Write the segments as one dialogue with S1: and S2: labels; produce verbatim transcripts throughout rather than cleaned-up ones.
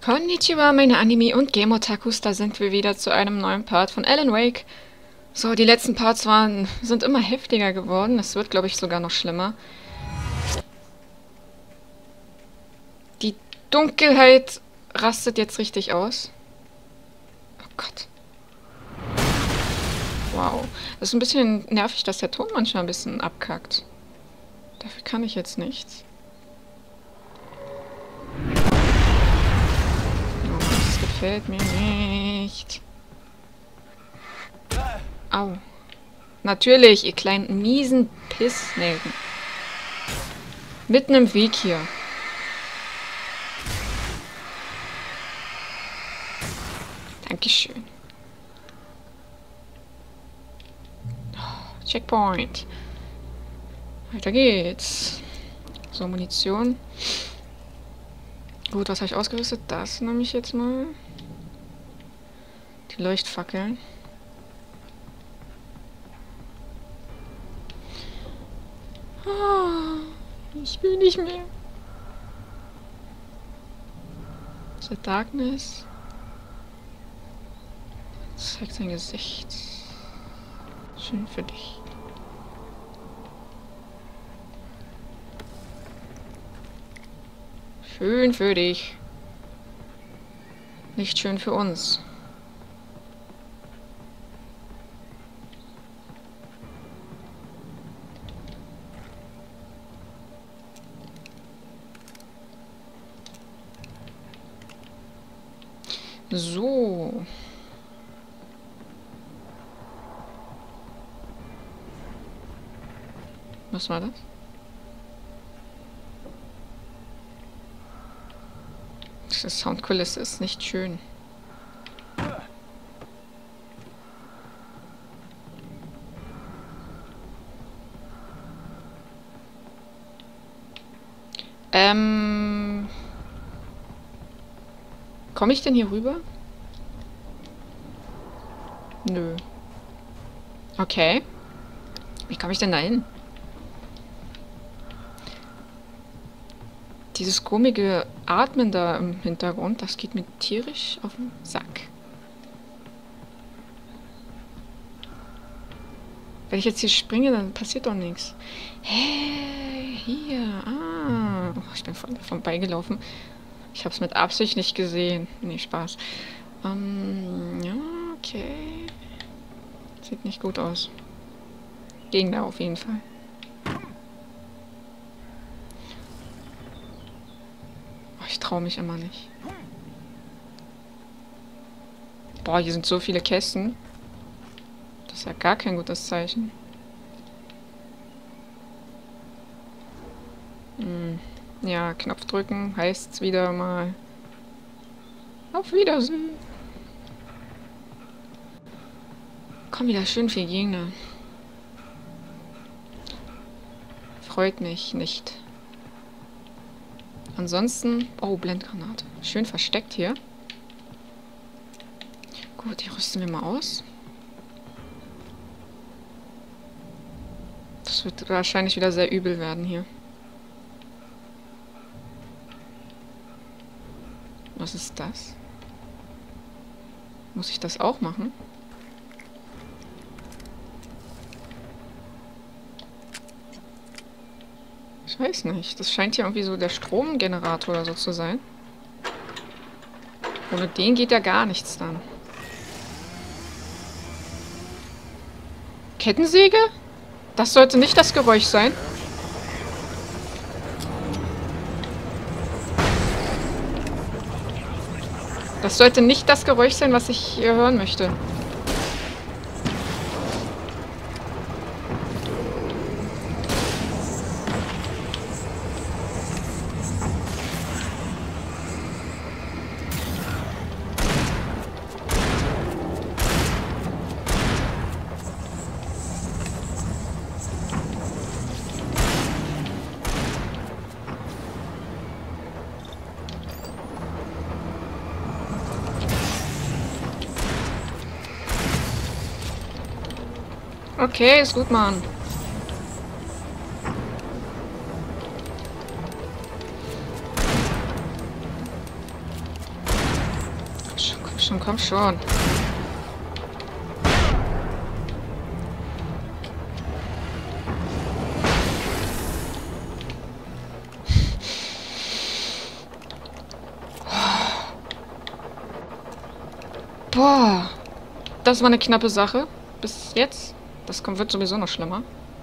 S1: Konnichiwa, meine Anime- und Game-Otakus, da sind wir wieder zu einem neuen Part von Alan Wake. So, die letzten Parts waren, sind immer heftiger geworden. Es wird, glaube ich, sogar noch schlimmer. Die Dunkelheit rastet jetzt richtig aus. Oh Gott. Wow. Das ist ein bisschen nervig, dass der Ton manchmal ein bisschen abkackt. Dafür kann ich jetzt nichts. Oh, das gefällt mir nicht. Au. Natürlich, ihr kleinen miesen Pissnelken. Mitten im Weg hier. Dankeschön. Checkpoint. Weiter geht's. So, Munition. Gut, was habe ich ausgerüstet? Das nehme ich jetzt mal. Die Leuchtfackeln. Oh, ich will nicht mehr. The Darkness. Zeigt sein Gesicht. Schön für dich. Schön für dich. Nicht schön für uns. So. Was war das? Diese Soundkulisse ist nicht schön. Ähm... Komme ich denn hier rüber? Nö. Okay. Wie komme ich denn da hin? Dieses komische Atmen da im Hintergrund, das geht mir tierisch auf den Sack. Wenn ich jetzt hier springe, dann passiert doch nichts. Hä? Hier. Ah. Oh, ich bin von, vorbeigelaufen. Ich habe es mit Absicht nicht gesehen. Nee, Spaß. Ähm, ja, okay. Sieht nicht gut aus. Gegner auf jeden Fall. Oh, ich traue mich immer nicht. Boah, hier sind so viele Kästen. Das ist ja gar kein gutes Zeichen. Hm. Ja, Knopf drücken heißt wieder mal auf Wiedersehen. Komm, wieder schön viel Gegner. Freut mich nicht. Ansonsten... Oh, Blendgranate. Schön versteckt hier. Gut, die rüsten wir mal aus. Das wird wahrscheinlich wieder sehr übel werden hier. Was ist das? Muss ich das auch machen? Ich weiß nicht. Das scheint ja irgendwie so der Stromgenerator oder so zu sein. Ohne den geht ja gar nichts dann. Kettensäge? Das sollte nicht das Geräusch sein. Das sollte nicht das Geräusch sein, was ich hier hören möchte. Okay, ist gut, Mann. schon, komm schon. Boah. Das war eine knappe Sache. Bis jetzt. Das kommt, wird sowieso noch schlimmer.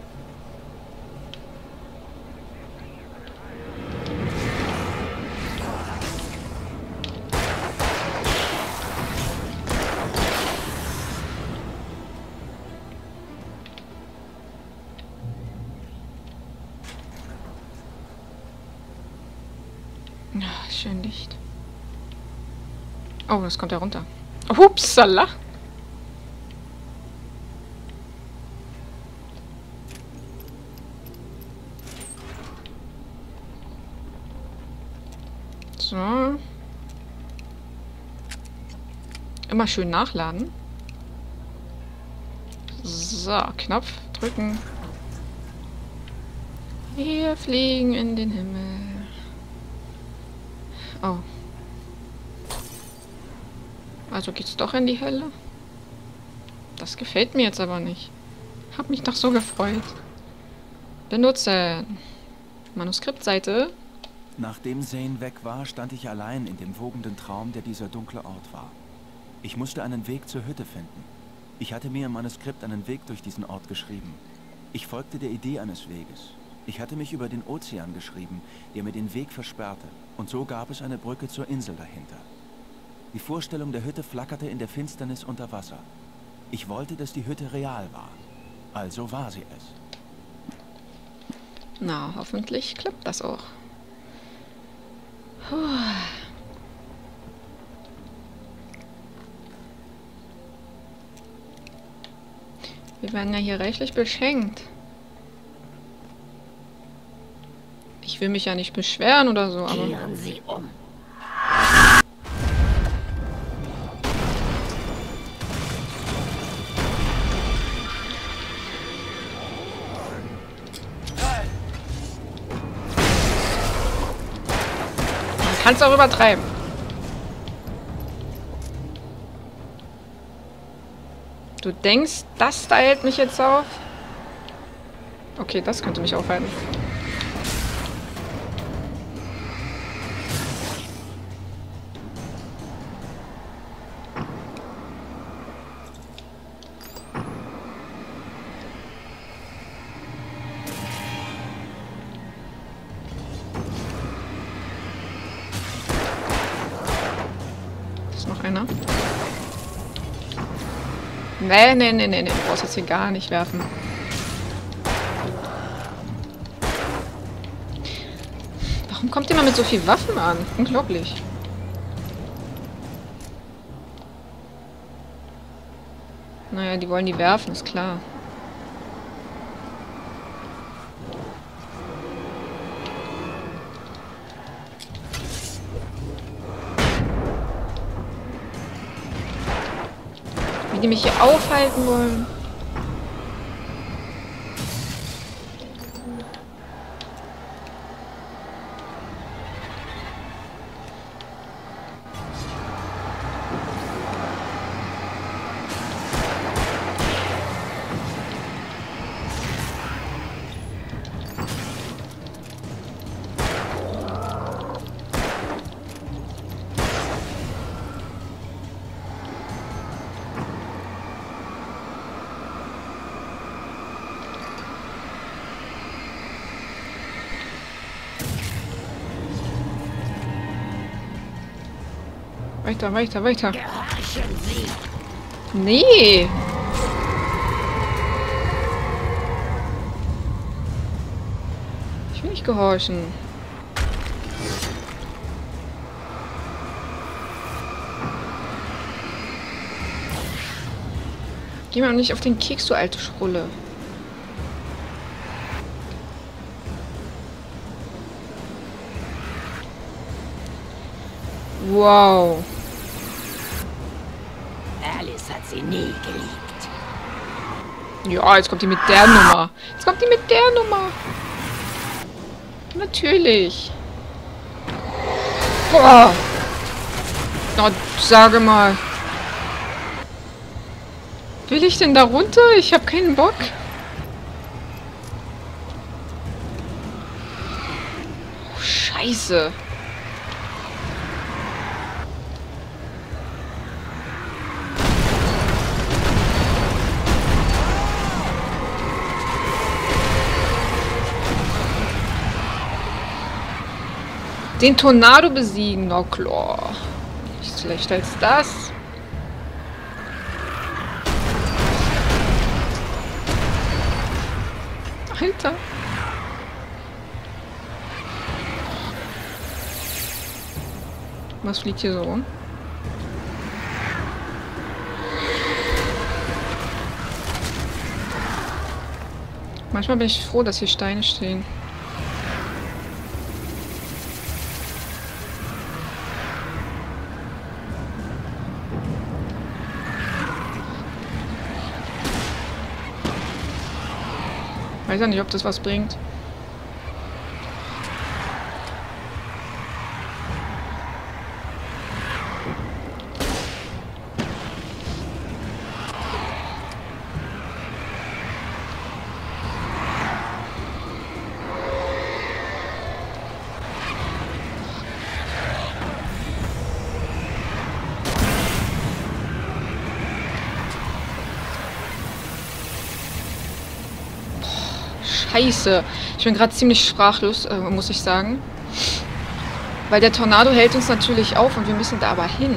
S1: Ja, schön Licht. Oh, das kommt ja runter. Upsala. So. Immer schön nachladen. So, Knopf drücken. Wir fliegen in den Himmel. Oh. Also geht's doch in die Hölle? Das gefällt mir jetzt aber nicht. Hab mich doch so gefreut. Benutzen. Manuskriptseite.
S2: Nachdem Zane weg war, stand ich allein in dem wogenden Traum, der dieser dunkle Ort war. Ich musste einen Weg zur Hütte finden. Ich hatte mir im Manuskript einen Weg durch diesen Ort geschrieben. Ich folgte der Idee eines Weges. Ich hatte mich über den Ozean geschrieben, der mir den Weg versperrte. Und so gab es eine Brücke zur Insel dahinter. Die Vorstellung der Hütte flackerte in der Finsternis unter Wasser. Ich wollte, dass die Hütte real war. Also war sie es.
S1: Na, hoffentlich klappt das auch. Puh. Wir werden ja hier reichlich beschenkt. Ich will mich ja nicht beschweren oder so, aber...
S3: Kehren Sie um.
S1: Kannst auch übertreiben. Du denkst, das da hält mich jetzt auf? Okay, das könnte mich aufhalten. Noch einer. Nee, nee, nee, nee, nee. Du brauchst jetzt hier gar nicht werfen. Warum kommt jemand mit so viel Waffen an? Unglaublich. Naja, die wollen die werfen, ist klar. Die mich hier aufhalten wollen. Weiter, weiter, weiter.
S3: Gehorchen Sie.
S1: Nee. Ich will nicht gehorchen. Geh mir nicht auf den Keks, du alte Schrulle. Wow.
S3: Alice hat sie nie geliebt.
S1: Ja, jetzt kommt die mit der Nummer. Jetzt kommt die mit der Nummer. Natürlich. Boah. Na, sage mal. Will ich denn da runter? Ich habe keinen Bock. Oh, Scheiße. Den Tornado besiegen, na klar. Nicht schlechter als das. Alter. Was fliegt hier so rum? Manchmal bin ich froh, dass hier Steine stehen. Weiß ja nicht, ob das was bringt. Scheiße. Ich bin gerade ziemlich sprachlos, äh, muss ich sagen. Weil der Tornado hält uns natürlich auf und wir müssen da aber hin.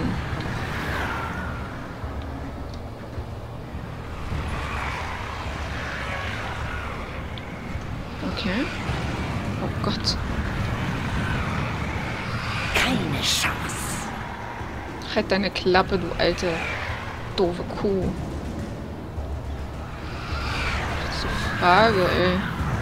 S1: Okay. Oh Gott.
S3: Keine Chance.
S1: Halt deine Klappe, du alte, doofe Kuh. Das ist die Frage, ey.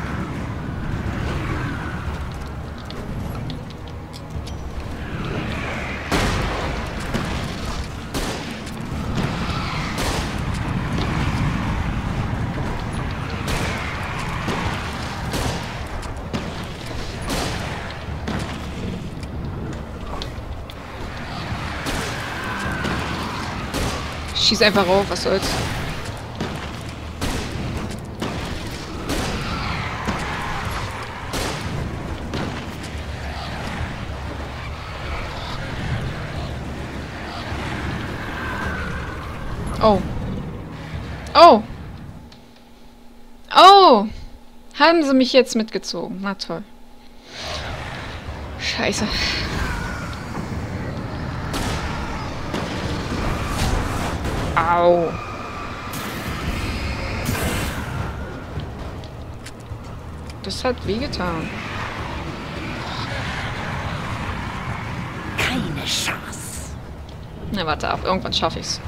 S1: Schieß einfach rauf, was soll's. Oh. Oh. Oh. Haben sie mich jetzt mitgezogen. Na toll. Scheiße. Au. Das hat wehgetan.
S3: Keine Chance.
S1: Na, warte ab. Irgendwann schaffe ich's.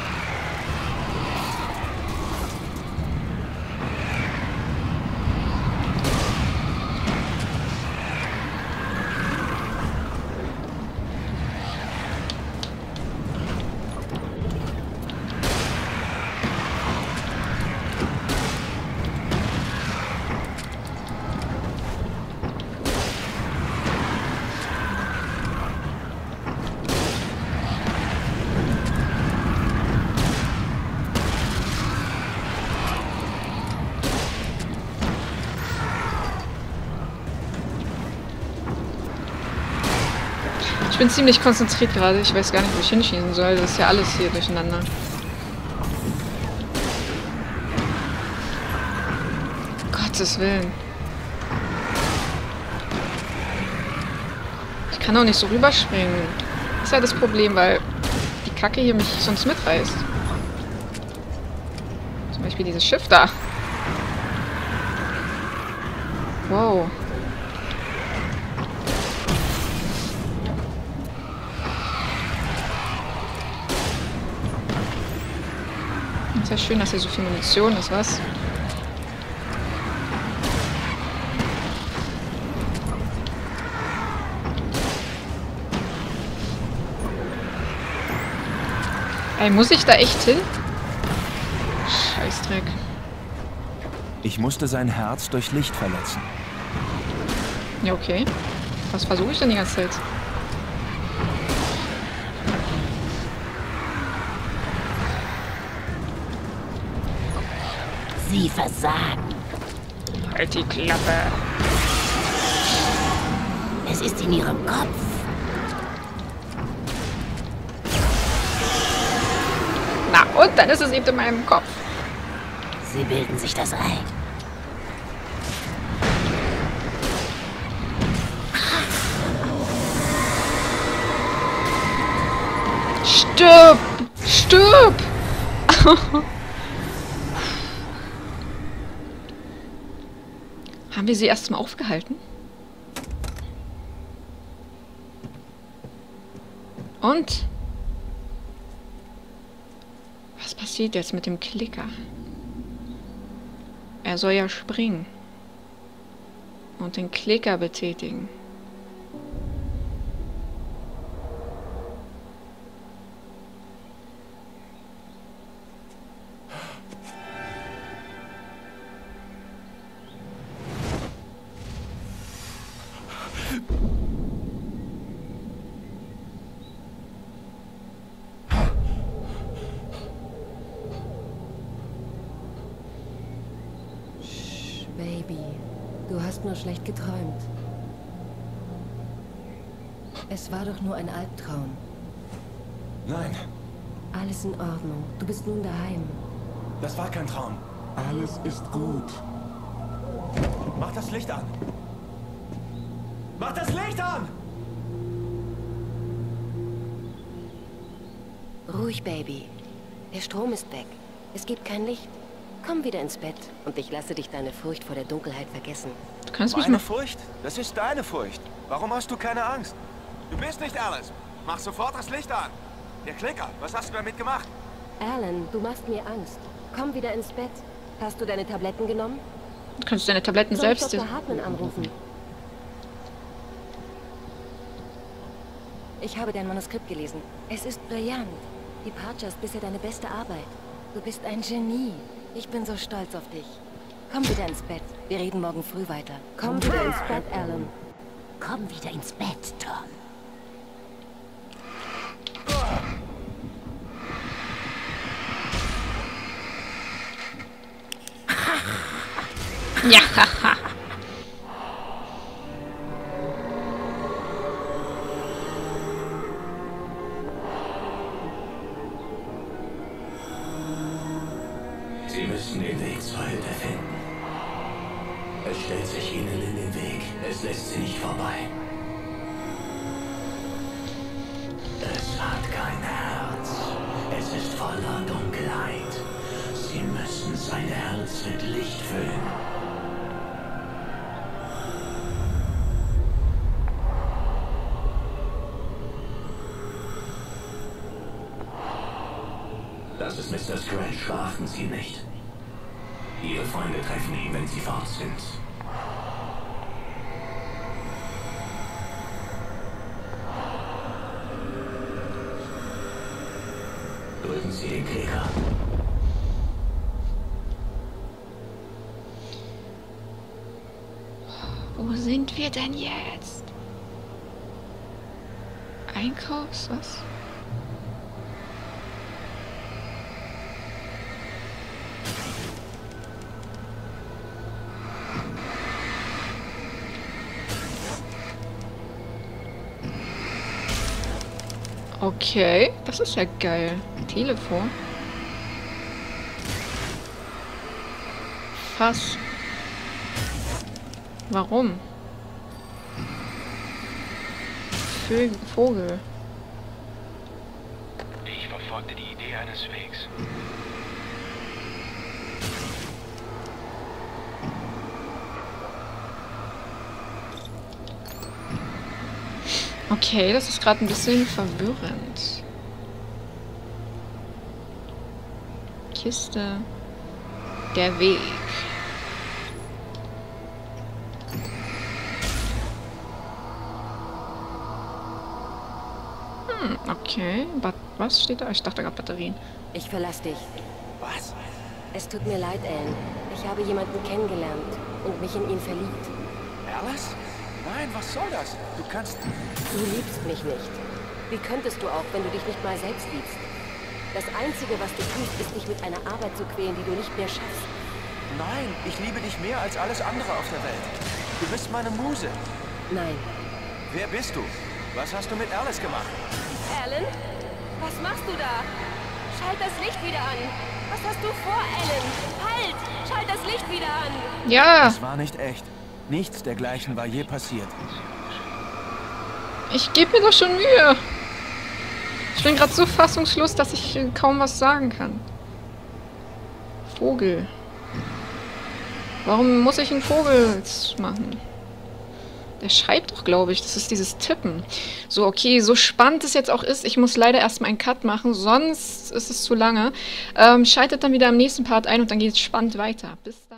S1: Ich bin ziemlich konzentriert gerade. Ich weiß gar nicht, wo ich hinschießen soll. Das ist ja alles hier durcheinander. Gottes Willen. Ich kann auch nicht so rüberspringen. Das ist ja das Problem, weil die Kacke hier mich sonst mitreißt. Zum Beispiel dieses Schiff da. Wow. Ist ja schön, dass hier so viel Munition ist, was? Ey, muss ich da echt hin? Scheißdreck.
S2: Ich musste sein Herz durch Licht verletzen.
S1: Ja, okay. Was versuche ich denn die ganze Zeit?
S3: Sie versagen.
S1: Halt die Klappe.
S3: Es ist in ihrem Kopf.
S1: Na, und dann ist es eben in meinem Kopf.
S3: Sie bilden sich das ein.
S1: Stirb! Stirb! Haben wir sie erst mal aufgehalten? Und? Was passiert jetzt mit dem Klicker? Er soll ja springen. Und den Klicker betätigen.
S4: Baby, du hast nur schlecht geträumt. Es war doch nur ein Albtraum.
S2: Nein,
S4: Alles in Ordnung. Du bist nun daheim.
S2: das war kein Traum.
S5: Alles ist gut.
S2: Mach das Licht an. Mach das Licht an!
S4: Ruhig, Baby. Der Strom ist weg. Es gibt kein Licht. Komm wieder ins Bett und ich lasse dich deine Furcht vor der Dunkelheit vergessen.
S1: Du kannst mich
S2: Meine
S1: mal...
S2: Furcht? Das ist deine Furcht. Warum hast du keine Angst? Du bist nicht Alice. Mach sofort das Licht an. Der Klicker, was hast du damit gemacht?
S4: Alan, du machst mir Angst. Komm wieder ins Bett. Hast du deine Tabletten genommen?
S1: Du kannst deine Tabletten
S4: Soll ich
S1: selbst...
S4: Doktor Hartman anrufen? Ich habe dein Manuskript gelesen. Es ist brillant. Departure ist bisher deine beste Arbeit. Du bist ein Genie. Ich bin so stolz auf dich. Komm wieder ins Bett. Wir reden morgen früh weiter. Komm wieder ins Bett, Alan.
S3: Komm wieder ins Bett, Tom.
S1: Ja, haha.
S6: Sie müssen den Weg zur Hütte finden. Es stellt sich ihnen in den Weg. Es lässt sie nicht vorbei. Es hat kein Herz. Es ist voller Dunkelheit. Sie müssen sein Herz mit Licht füllen. Das ist Mister Scratch. Verachten Sie ihn nicht. Ihre Freunde treffen ihn, wenn sie fort sind. Drücken Sie den Klicker.
S1: Wo sind wir denn jetzt? Einkaufs... was? Okay, das ist ja geil. Telefon. Fass. Warum? Vö Vogel.
S6: Ich verfolgte die Idee eines Wegs.
S1: Okay, das ist gerade ein bisschen verwirrend. Kiste. Der Weg. Hm, okay. But was steht da? Ich dachte gerade Batterien.
S4: Ich verlasse dich.
S2: Was?
S4: Es tut mir leid, Alan. Ich habe jemanden kennengelernt und mich in ihn verliebt.
S2: Alice? Nein, was soll das? Du kannst...
S4: Du liebst mich nicht. Wie könntest du auch, wenn du dich nicht mal selbst liebst? Das Einzige, was du tust, ist dich mit einer Arbeit zu quälen, die du nicht mehr schaffst.
S2: Nein, ich liebe dich mehr als alles andere auf der Welt. Du bist meine Muse.
S4: Nein.
S2: Wer bist du? Was hast du mit Alice gemacht?
S4: Alan? Was machst du da? Schalt das Licht wieder an. Was hast du vor, Alan? Halt! Schalt das Licht wieder an.
S1: Ja,
S2: Das war nicht echt. Nichts dergleichen war je passiert.
S1: ich gebe mir doch schon Mühe. Ich bin gerade so fassungslos, dass ich äh, kaum was sagen kann. Vogel. Warum muss ich einen Vogel machen? Der schreibt doch, glaube ich. Das ist dieses Tippen. So, okay, so spannend es jetzt auch ist, ich muss leider erstmal einen Cut machen, sonst ist es zu lange. Ähm, schaltet dann wieder im nächsten Part ein und dann geht es spannend weiter. Bis